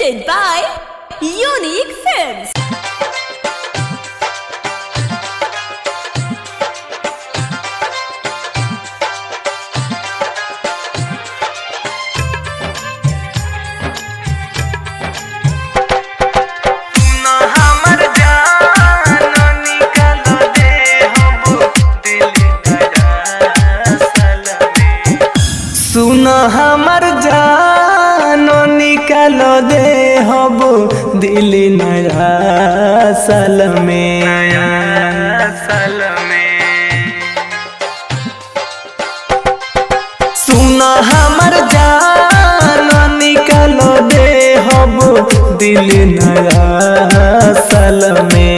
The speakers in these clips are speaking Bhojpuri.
presented by Unique Films. सुन हमर जानो निकालो दे हब दिल नया साल में सुन हमर जानो निकालो दे हब दिल नया साल में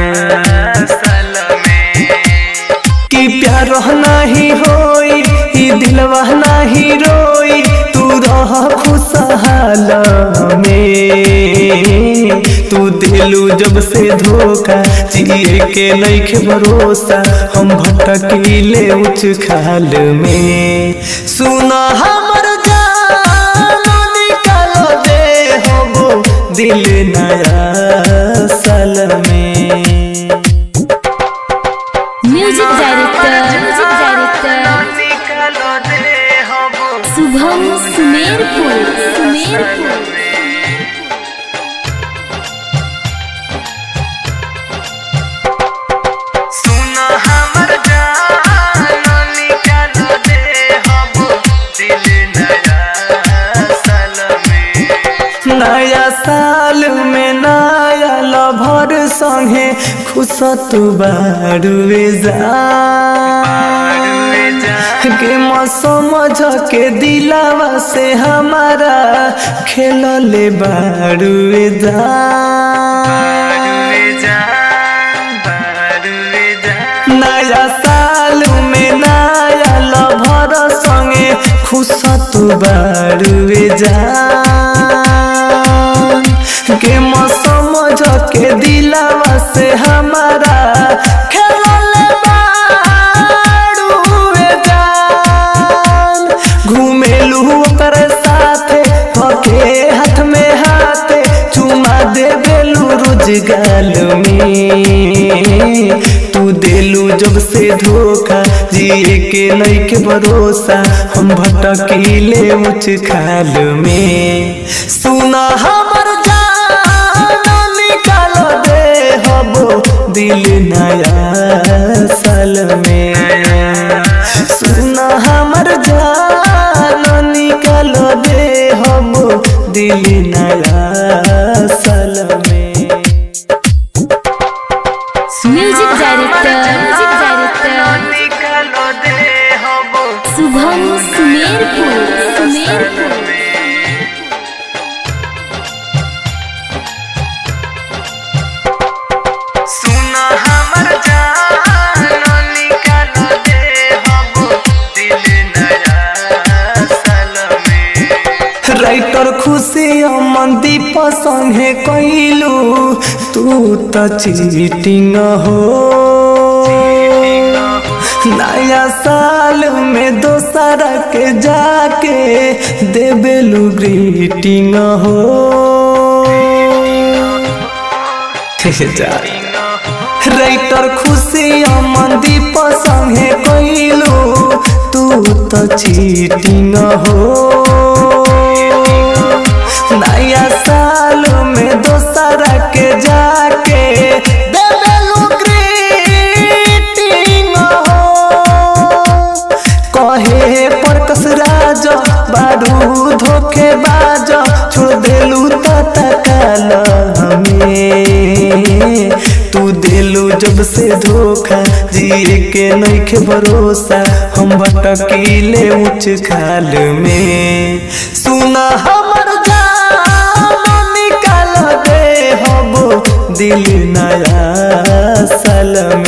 कि प्यार नहीं होई दिलवा नहीं रोई तू रह खुशहाल में। तू दिलू जब से धोखा जिए के नइखे भरोसा हम भटकीले उच्च खाल में। सुन हमर जानो निकालो दे हबो दिल नया साल में। Music director Shubham Sumerpur. सुन हमर जानो निकालो दे हबो दिल नया साल में। नया साल में नया लभर संगे खुश तू बारुए जा के समझ के दिलावा से हमारा खेल ले बारुए जा। नया साल में नया लभर संगे खुश तू बारुए जा के समझ के दिलावा से हमारा खेल ले बारुए जा। घूमेलू ओकर साथे थके हाथ में हाथे चुमा दे बेलू रोजगाल में। तू देलू जब से धोखा जिए के नइखे भरोसा हम भटकीले उच्च खाल में। सुना हमर जानो निकालो दे हबो दिल नया साल में। सुना हमर जानो निकालो दे हबो दिल नया साल में। Music director Shubham Sumerpur. सुन हमर जानो निकालो दे हबो दिल नया साल में। राइटर खुशी अमनदीप संगे कइलू तू त चीटिंग हो। नया साल में दोसरा के जाके देबेलू ग्रीटिंग हो। राइटर खुशी अमनदीप संगे कइलू तू त चीटिंग हो। नया साल में दोसरा के जाके देबेलू ग्रीटिंग हो। कहे परकस राज बारू धोखे बाज छोड़ देलू तत्काल में। तू देलू जब से धोखा जिए के नइखे भरोसा हम भटकीले उच्च खाल में। सुना हमर जानो निकालो दे हबो दिल नया साल में।